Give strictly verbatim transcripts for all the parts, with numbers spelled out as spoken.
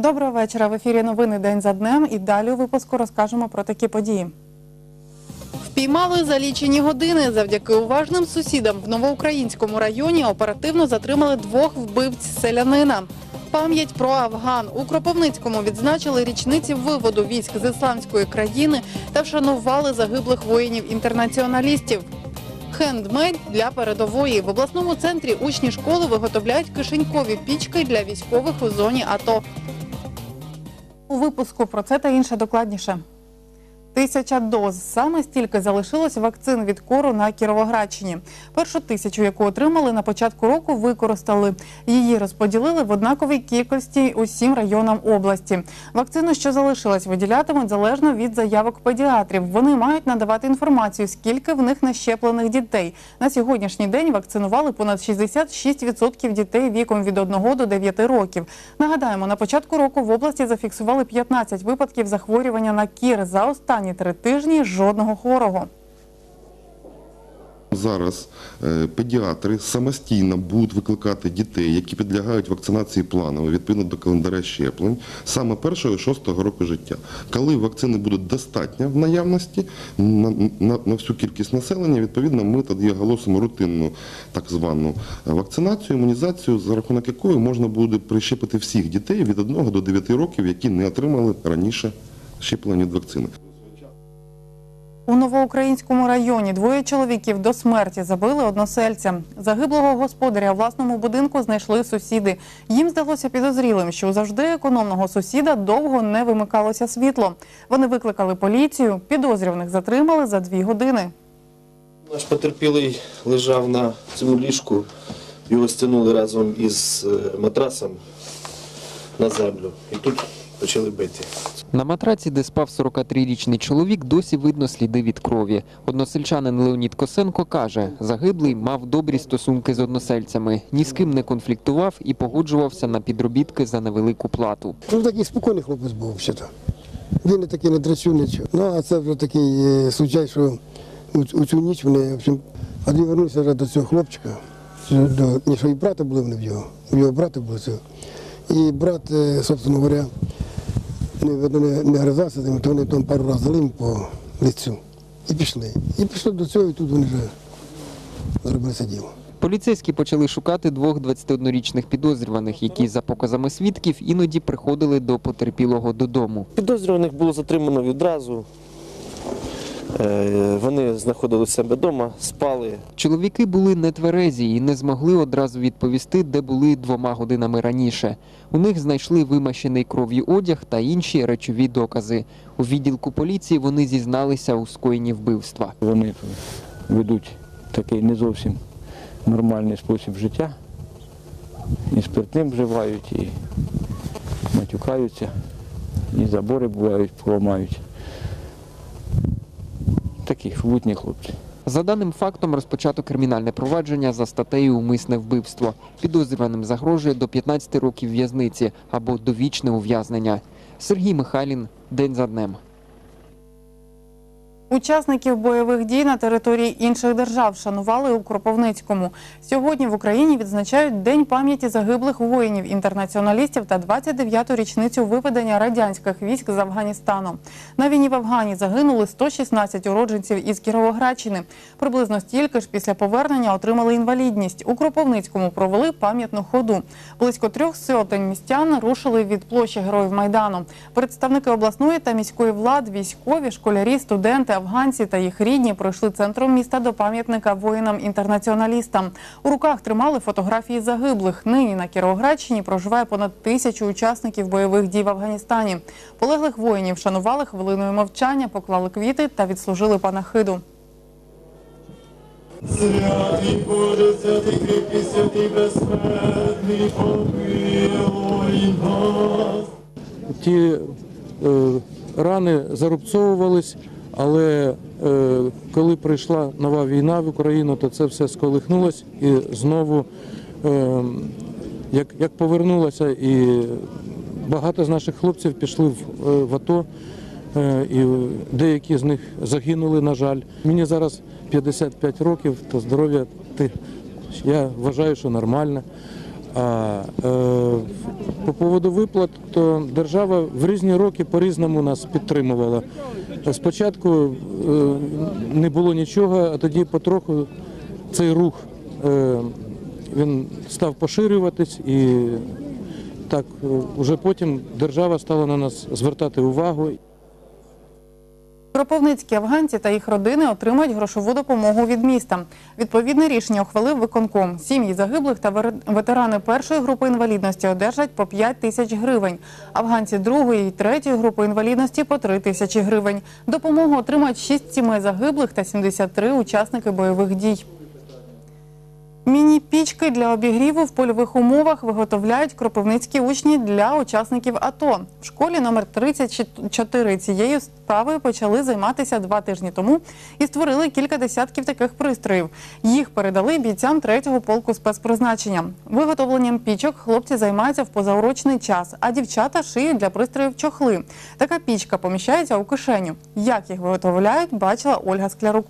Доброго вечора. В ефірі новини «День за днем» і далі у випуску розкажемо про такі події. Впіймали за лічені години. Завдяки уважним сусідам в Новоукраїнському районі оперативно затримали двох вбивць селянина. Пам'ять про Афган. У Кропивницькому відзначили річниці виводу військ з ісламської країни та вшанували загиблих воїнів-інтернаціоналістів. Хендмейд для передової. В обласному центрі учні школи виготовляють кишенькові пічки для військових у зоні АТО. У випуску про це та інше докладніше. Тисяча доз. Саме стільки залишилось вакцин від кору на Кіровоградщині. Першу тисячу, яку отримали на початку року, використали. Її розподілили в однаковій кількості усім районам області. Вакцину, що залишилась, виділятимуть залежно від заявок педіатрів. Вони мають надавати інформацію, скільки в них нащеплених дітей. На сьогоднішній день вакцинували понад шістдесят шість відсотків дітей віком від одного до дев'яти років. Нагадаємо, на початку року в області зафіксували п'ятнадцять випадків захворювання на кір. За останні три тижні жодного хворого. Зараз педіатри самостійно будуть викликати дітей, які підлягають вакцинації планово, відповідно до календаря щеплень, саме першого і шостого року життя. Коли вакцини будуть достатньо в наявності на, на, на всю кількість населення, відповідно ми тоді оголосимо рутинну так звану вакцинацію, імунізацію, за рахунок якої можна буде прищепити всіх дітей від одного до дев'яти років, які не отримали раніше щеплення від вакцини. У Новоукраїнському районі двоє чоловіків до смерті забили односельця. Загиблого господаря у власному будинку знайшли сусіди. Їм здалося підозрілим, що у завжди економного сусіда довго не вимикалося світло. Вони викликали поліцію, підозрюваних затримали за дві години. Наш потерпілий лежав на цьому ліжку, його стягнули разом із матрасом на землю і тут почали бити. На матраці, де спав сорокатрирічний чоловік, досі видно сліди від крові. Односельчанин Леонід Косенко каже, загиблий мав добрі стосунки з односельцями, ні з ким не конфліктував і погоджувався на підробітки за невелику плату. Ну, такий спокійний хлопець був, взагалі. Він не такий не драчу, нічого. Ну, а це вже такий е, случай, що у, у цю ніч вони, в общем, один вернувся вже до цього хлопчика, до, ні, що і брата були вони в його, у його брата були цього. І брат, е, собственно говоря, Не, не, не гризався, то вони там пару разів дали по лицю. І пішли. І пішли до цього, і тут вони вже зробили це діло. Поліцейські почали шукати двох двадцятиоднорічних підозрюваних, які, за показами свідків, іноді приходили до потерпілого додому. Підозрюваних було затримано відразу. Вони знаходилися в себе вдома, спали. Чоловіки були нетверезі і не змогли одразу відповісти, де були двома годинами раніше. У них знайшли вимащений кров'ю одяг та інші речові докази. У відділку поліції вони зізналися у скоєнні вбивства. Вони ведуть такий не зовсім нормальний спосіб життя. І спиртним вживають, і матюкаються, і забори бувають, поламають. Такі шебутні хлопці. За даним фактом розпочато кримінальне провадження за статтею «Умисне вбивство». Підозрюваним загрожує до п'ятнадцяти років в'язниці або довічне ув'язнення. Сергій Михайлін, «День за днем». Учасників бойових дій на території інших держав вшанували у Кропивницькому. Сьогодні в Україні відзначають День пам'яті загиблих воїнів-інтернаціоналістів та двадцять дев'яту річницю виведення радянських військ з Афганістану. На війні в Афгані загинули сто шістнадцять уродженців із Кіровоградщини. Приблизно стільки ж після повернення отримали інвалідність. У Кропивницькому провели пам'ятну ходу. Близько трьох сотень містян рушили від площі Героїв Майдану. Представники обласної та міської влади, військові, школярі, студенти, афганці та їх рідні пройшли центром міста до пам'ятника воїнам-інтернаціоналістам. У руках тримали фотографії загиблих. Нині на Кіровоградщині проживає понад тисячу учасників бойових дій в Афганістані. Полеглих воїнів вшанували хвилиною мовчання, поклали квіти та відслужили панахиду. Святий Боже, святий кріпкий, святий безсмертний, помилуй нас. Ті е, рани зарубцовувались, але е, коли прийшла нова війна в Україну, то це все сколихнулось і знову, е, як, як повернулося, і багато з наших хлопців пішли в, в АТО, е, і деякі з них загинули, на жаль. Мені зараз п'ятдесят п'ять років, то здоров'я, я вважаю, що нормальне. А е, по поводу виплат, то держава в різні роки по-різному нас підтримувала. Спочатку е, не було нічого, а тоді потроху цей рух е, він став поширюватись, і так е, вже потім держава стала на нас звертати увагу. Кропивницькі афганці та їх родини отримають грошову допомогу від міста. Відповідне рішення ухвалив виконком. Сім'ї загиблих та вер- ветерани першої групи інвалідності одержать по п'ять тисяч гривень. Афганці другої і третьої групи інвалідності по три тисячі гривень. Допомогу отримають шість сімей загиблих та сімдесят три учасники бойових дій. Міні-пічки для обігріву в польових умовах виготовляють кропивницькі учні для учасників АТО. В школі номер тридцять чотири цією справою почали займатися два тижні тому і створили кілька десятків таких пристроїв. Їх передали бійцям третього полку спецпризначення. Виготовленням пічок хлопці займаються в позаурочний час, а дівчата шиють для пристроїв чохли. Така пічка поміщається у кишеню. Як їх виготовляють, бачила Ольга Склярук.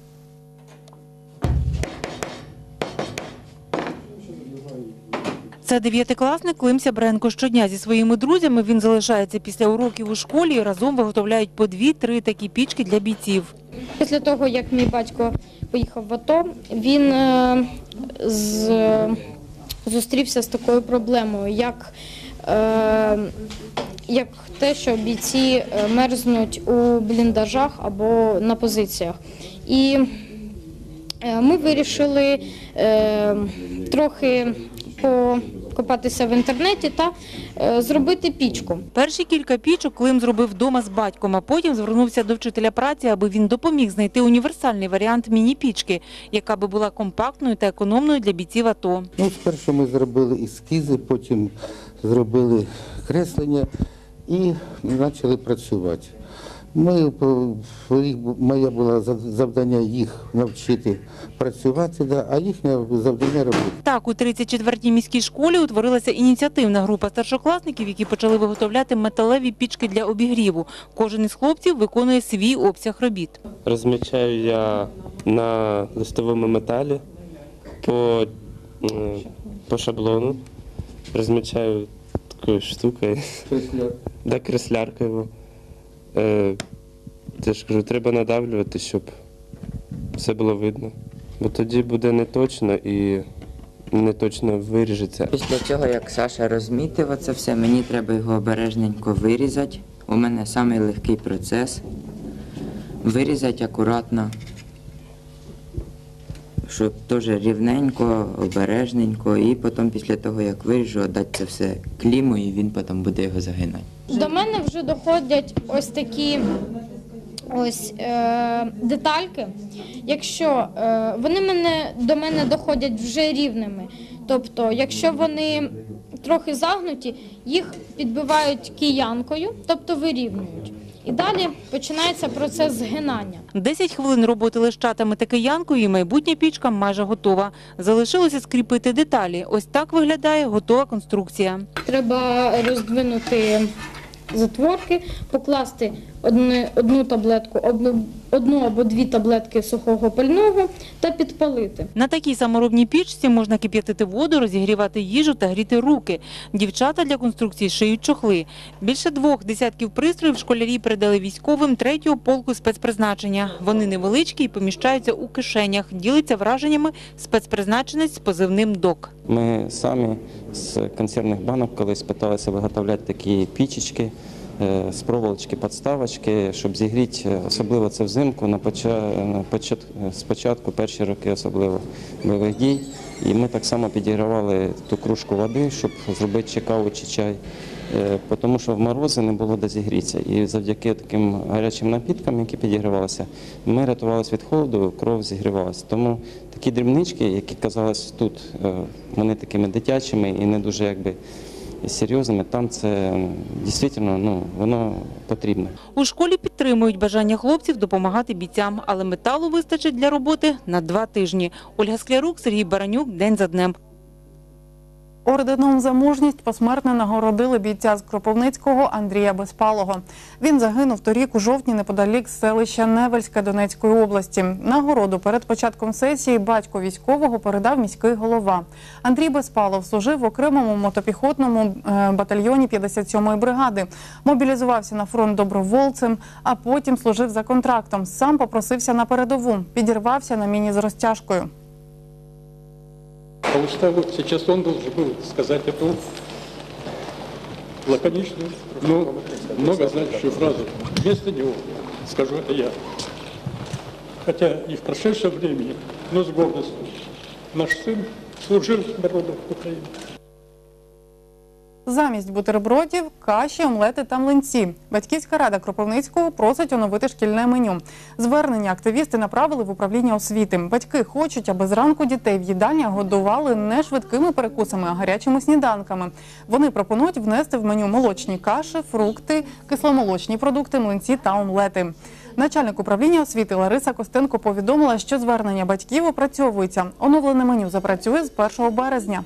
Це дев'ятикласник Клим Сябренко. Щодня зі своїми друзями він залишається після уроків у школі і разом виготовляють по дві-три такі пічки для бійців. Після того, як мій батько поїхав в АТО, він е, з, зустрівся з такою проблемою, як, е, як те, що бійці мерзнуть у бліндажах або на позиціях. І е, ми вирішили е, трохи покопатися в інтернеті та е, зробити пічку. Перші кілька пічок Клим зробив вдома з батьком, а потім звернувся до вчителя праці, аби він допоміг знайти універсальний варіант міні-пічки, яка би була компактною та економною для бійців АТО. Ну, спершу ми зробили ескізи, потім зробили креслення і почали працювати. Ми, моє було завдання їх навчити працювати, да, а їхнє завдання робити. Так, у тридцять четвертій міській школі утворилася ініціативна група старшокласників, які почали виготовляти металеві пічки для обігріву. Кожен із хлопців виконує свій обсяг робіт. Розмічаю я на листовому металі по, по шаблону. Розмічаю такою штукою, да, кресляркою. Я ж кажу, треба надавлювати, щоб все було видно. Бо тоді буде не точно і не точно виріжеться. Після цього, як Саша розмітив оце все, мені треба його обережненько вирізати. У мене самий легкий процес. Вирізати акуратно, щоб теж рівненько, обережненько. І потім після того, як виріжу, віддати це все кліму, і він потім буде його загинати. До мене вже доходять ось такі ось е, детальки. Якщо е, вони мене, до мене доходять вже рівними, тобто якщо вони трохи загнуті, їх підбивають киянкою, тобто вирівнюють. І далі починається процес згинання. десять хвилин роботи лищатами та киянкою і майбутня пічка майже готова. Залишилося скріпити деталі. Ось так виглядає готова конструкція. Треба роздвинути затворки, покласти одну, одну таблетку, одну, одну або дві таблетки сухого пального та підпалити. На такій саморобній пічці можна кип'ятити воду, розігрівати їжу та гріти руки. Дівчата для конструкції шиють чохли. Більше двох десятків пристроїв школярі передали військовим третього полку спецпризначення. Вони невеличкі і поміщаються у кишенях. Ділиться враженнями спецпризначенець з позивним «Док». Ми самі з консервних банок колись питалися виготовляти такі пічечки, з проволочки, підставочки, щоб зігріти, особливо це взимку, на початку, спочатку, перші роки особливо бойових дій. І ми так само підігравали ту кружку води, щоб зробити чи каву, чи чай, тому що в морози не було де зігрітися. І завдяки таким гарячим напіткам, які підігравалися, ми рятувалися від холоду, кров зігрівалася. Тому такі дрібнички, які казалось тут, вони такими дитячими і не дуже якби серйозними, там це дійсно, ну, воно потрібно. У школі підтримують бажання хлопців допомагати бійцям, але металу вистачить для роботи на два тижні. Ольга Склярук, Сергій Баранюк, День за днем. Орденом за мужність посмертно нагородили бійця з Кропивницького Андрія Безпалого. Він загинув торік у жовтні неподалік селища Невельське Донецької області. Нагороду перед початком сесії батько військового передав міський голова. Андрій Безпалов служив в окремому мотопіхотному батальйоні п'ятдесят сьомої бригади. Мобілізувався на фронт добровольцем, а потім служив за контрактом. Сам попросився на передову, підірвався на міні з розтяжкою. По уставу сейчас он должен был сказать эту лаконичную, но многозначащую фразу. Вместо него скажу это я. Хотя и в прошедшем времени, но с гордостью. Наш сын служил народу Украины. Замість бутербродів – каші, омлети та млинці. Батьківська рада Кропивницького просить оновити шкільне меню. Звернення активісти направили в управління освіти. Батьки хочуть, аби зранку дітей в їдальнях годували не швидкими перекусами, а гарячими сніданками. Вони пропонують внести в меню молочні каші, фрукти, кисломолочні продукти, млинці та омлети. Начальник управління освіти Лариса Костенко повідомила, що звернення батьків опрацьовується. Оновлене меню запрацює з першого березня.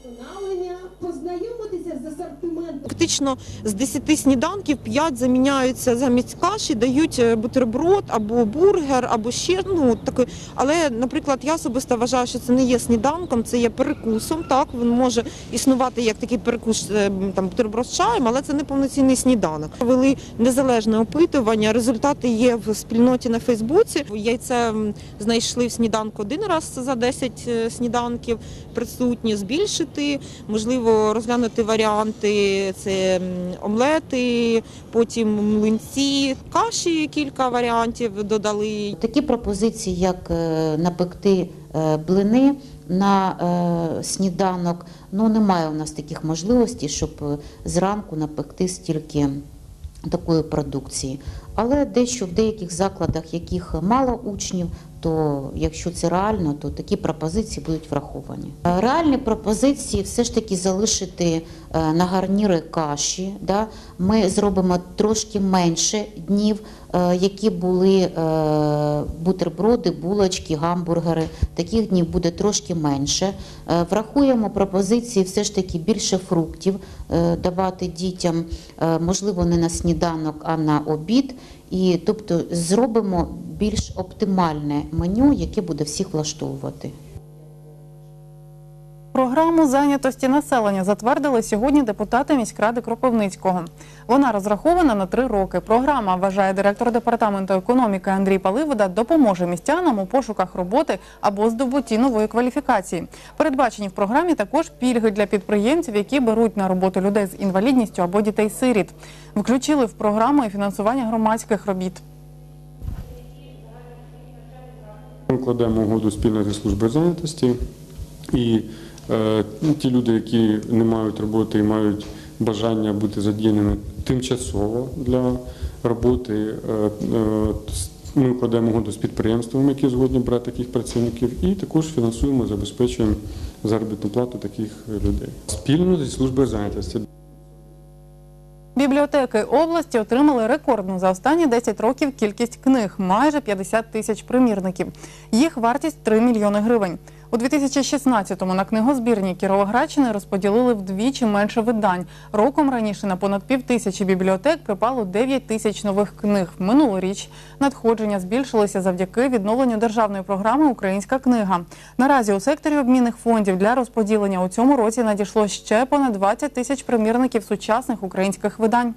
Фактично з десяти сніданків п'ять заміняються замість каші, дають бутерброд або бургер, або ще, ну, таке. Але, наприклад, я особисто вважаю, що це не є сніданком, це є перекусом, так, він може існувати як такий перекус, там, бутерброд з чаєм, але це не повноцінний сніданок. Вели незалежне опитування, результати є в спільноті на Фейсбуці. Яйце знайшли в сніданку один раз за десять сніданків, присутні, збільшити, можливо, розглянути варіанти. Це омлети, потім млинці, каші кілька варіантів додали. Такі пропозиції, як напекти блини на сніданок, ну немає у нас таких можливостей, щоб зранку напекти стільки такої продукції. Але дещо в деяких закладах, яких мало учнів, то якщо це реально, то такі пропозиції будуть враховані. Реальні пропозиції все ж таки залишити на гарніри каші. Да? Ми зробимо трошки менше днів, які були бутерброди, булочки, гамбургери. Таких днів буде трошки менше. Врахуємо пропозиції все ж таки більше фруктів давати дітям, можливо, не на сніданок, а на обід. І, тобто, зробимо більш оптимальне меню, яке буде всіх влаштовувати. Програму зайнятості населення затвердили сьогодні депутати міськради Кропивницького. Вона розрахована на три роки. Програма, вважає директор департаменту економіки Андрій Паливода, допоможе містянам у пошуках роботи або здобутті нової кваліфікації. Передбачені в програмі також пільги для підприємців, які беруть на роботу людей з інвалідністю або дітей-сиріт. Включили в програму і фінансування громадських робіт. Ми кладемо угоду спільно зі службою зайнятості. І е, ті люди, які не мають роботи і мають бажання бути задіяними тимчасово для роботи, е, е, ми укладаємо угоду з підприємствами, які згодні брати таких працівників, і також фінансуємо, забезпечуємо заробітну плату таких людей. Спільно зі службою зайнятості. Бібліотеки області отримали рекордну за останні десять років кількість книг – майже п'ятдесят тисяч примірників. Їх вартість – три мільйони гривень. У дві тисячі шістнадцятому на книгозбірні Кіровоградщини розподілили вдвічі менше видань. Роком раніше на понад півтисячі бібліотек припало дев'ять тисяч нових книг. Минулоріч надходження збільшилися завдяки відновленню державної програми «Українська книга». Наразі у секторі обмінних фондів для розподілення у цьому році надійшло ще понад двадцять тисяч примірників сучасних українських видань.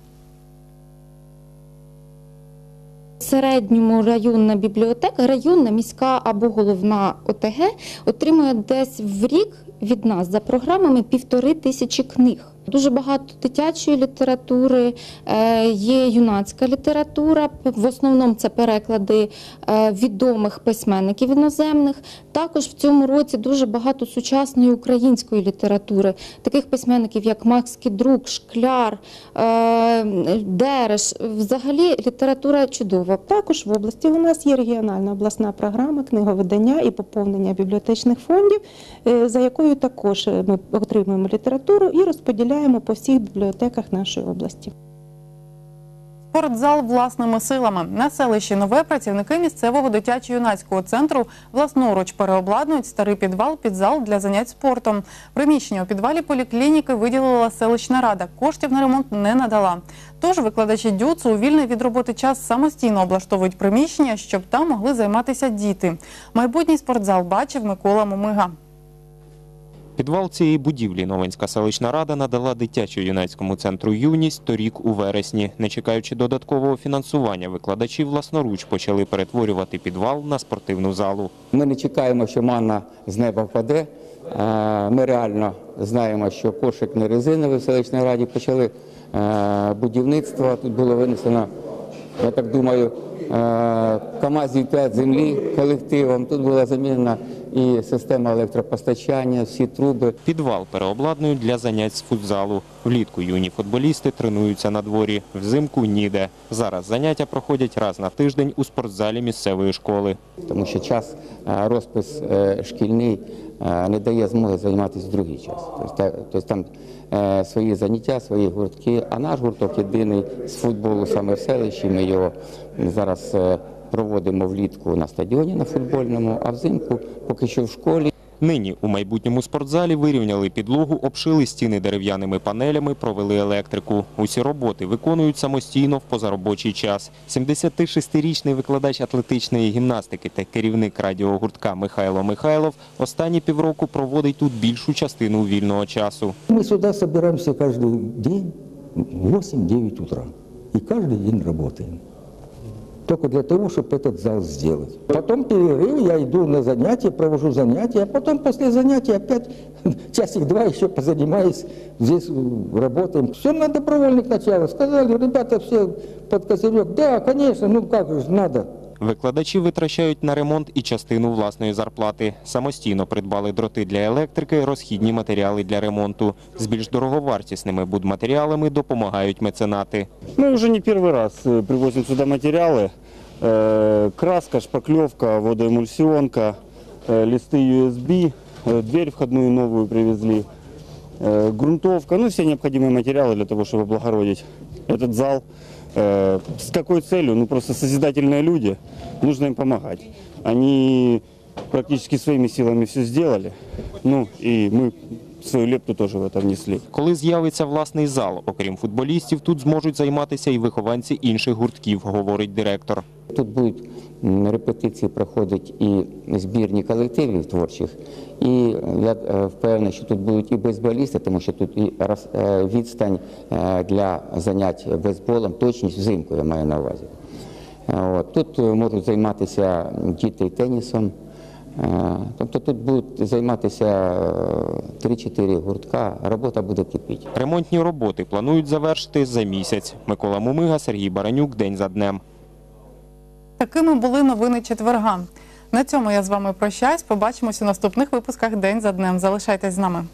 В середньому районна бібліотека, районна, міська або головна О Те Ге отримує десь в рік від нас за програмами півтори тисячі книг. Дуже багато дитячої літератури, є юнацька література, в основному це переклади відомих письменників іноземних. Також в цьому році дуже багато сучасної української літератури, таких письменників як Макс Кідрук, Шкляр, Дереш. Взагалі література чудова. Також в області у нас є регіональна обласна програма книговидання і поповнення бібліотечних фондів, за якою також ми отримуємо літературу і розподіляємо по всіх бібліотеках нашої області. Спортзал власними силами. На селищі Нове працівники місцевого дитячо-юнацького центру власноруч переобладнують старий підвал під зал для занять спортом. Приміщення у підвалі поліклініки виділила селищна рада. Коштів на ремонт не надала. Тож викладачі ДЮЦу у вільний від роботи час самостійно облаштовують приміщення, щоб там могли займатися діти. Майбутній спортзал бачив Микола Мумига. Підвал цієї будівлі Новинська селищна рада надала дитячо-юнацькому центру «Юність» торік у вересні. Не чекаючи додаткового фінансування, викладачі власноруч почали перетворювати підвал на спортивну залу. Ми не чекаємо, що манна з неба впаде. Ми реально знаємо, що кошик не резиновий в селищній раді. Почали будівництво. Тут було винесено, я так думаю, КАМАЗів п'ять землі колективом. Тут була замінена і система електропостачання, всі труби. Підвал переобладнують для занять з футзалу. Влітку юні футболісти тренуються на дворі, взимку – ніде. Зараз заняття проходять раз на тиждень у спортзалі місцевої школи. Тому що час, розпис шкільний не дає змоги займатися в другий час. Тобто там свої заняття, свої гуртки, а наш гурток єдиний з футболу саме в селищі. Ми його зараз проводимо влітку на стадіоні на футбольному, а взимку поки що в школі. Нині у майбутньому спортзалі вирівняли підлогу, обшили стіни дерев'яними панелями, провели електрику. Усі роботи виконують самостійно в позаробочий час. сімдесятишестирічний викладач атлетичної гімнастики та керівник радіогуртка Михайло Михайлов останні півроку проводить тут більшу частину вільного часу. Ми сюди збираємося кожен день в восемь-девять утра і кожен день працюємо. Только для того, чтобы этот зал сделать. Потом перерыв, я иду на занятия, провожу занятия, а потом после занятия опять часик-два еще позанимаюсь, здесь работаем. Все на добровольных началах. Сказали, ребята все под козырек. Да, конечно, ну как же, надо. Викладачі витрачають на ремонт і частину власної зарплати. Самостійно придбали дроти для електрики, розхідні матеріали для ремонту. З більш дороговартісними будматеріалами допомагають меценати. Мы уже не первый раз привозим сюда материалы. Краска, шпаклевка, водоэмульсионка, листы ю эс би, дверь входную новую привезли, грунтовка, ну все необходимые материалы для того, чтобы облагородить этот зал. С какой целью? Ну просто созидательные люди, нужно им помогать. Они практически своими силами все сделали, ну и мы свою лепту теж в це внесли. Коли з'явиться власний зал, окрім футболістів, тут зможуть займатися і вихованці інших гуртків, говорить директор. Тут будуть репетиції проходити і збірні колективів творчих, і я впевнений, що тут будуть і бейсболісти, тому що тут і відстань для занять бейсболом, точність взимку, я маю на увазі. Тут можуть займатися діти тенісом. Тобто тут будуть займатися три-чотири гуртка, робота буде кипіти. Ремонтні роботи планують завершити за місяць. Микола Мумига, Сергій Баранюк. День за днем. Такими були новини четверга. На цьому я з вами прощаюсь. Побачимось у наступних випусках «День за днем». Залишайтесь з нами.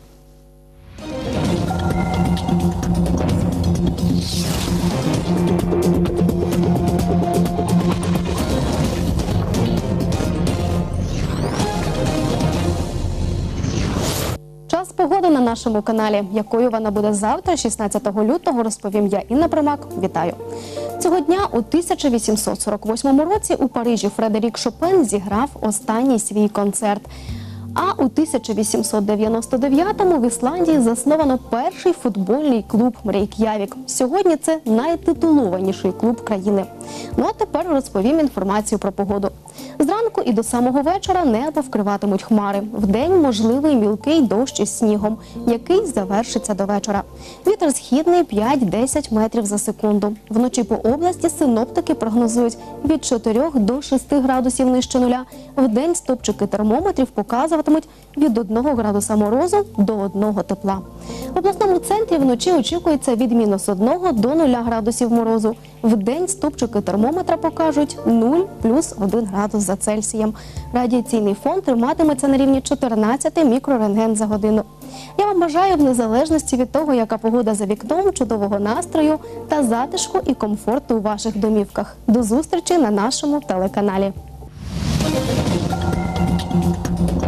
Час погоди на нашому каналі. Якою вона буде завтра, шістнадцятого лютого, розповім я, Інна Примак. Вітаю! Цього дня у тисяча вісімсот сорок восьмому році у Парижі Фредерік Шопен зіграв останній свій концерт. А у тисяча вісімсот дев'яносто дев'ятому в Ісландії засновано перший футбольний клуб «Рейк'явік». Сьогодні це найтитулованіший клуб країни. Ну а тепер розповім інформацію про погоду. Зранку і до самого вечора небо вкриватимуть хмари. Вдень можливий мілкий дощ із снігом, який завершиться до вечора. Вітер східний п'ять-десять метрів за секунду. Вночі по області синоптики прогнозують від чотирьох до шести градусів нижче нуля. Вдень стопчики термометрів показуватимуть від одного градуса морозу до одного тепла. В обласному центрі вночі очікується від мінус одного до нуля градусів морозу. Вдень стопчики термометра покажуть нуль плюс один градус за Цельсієм. Радіаційний фон триматиметься на рівні чотирнадцять мікрорентген за годину. Я вам бажаю, в незалежності від того, яка погода за вікном, чудового настрою та затишку і комфорту у ваших домівках. До зустрічі на нашому телеканалі.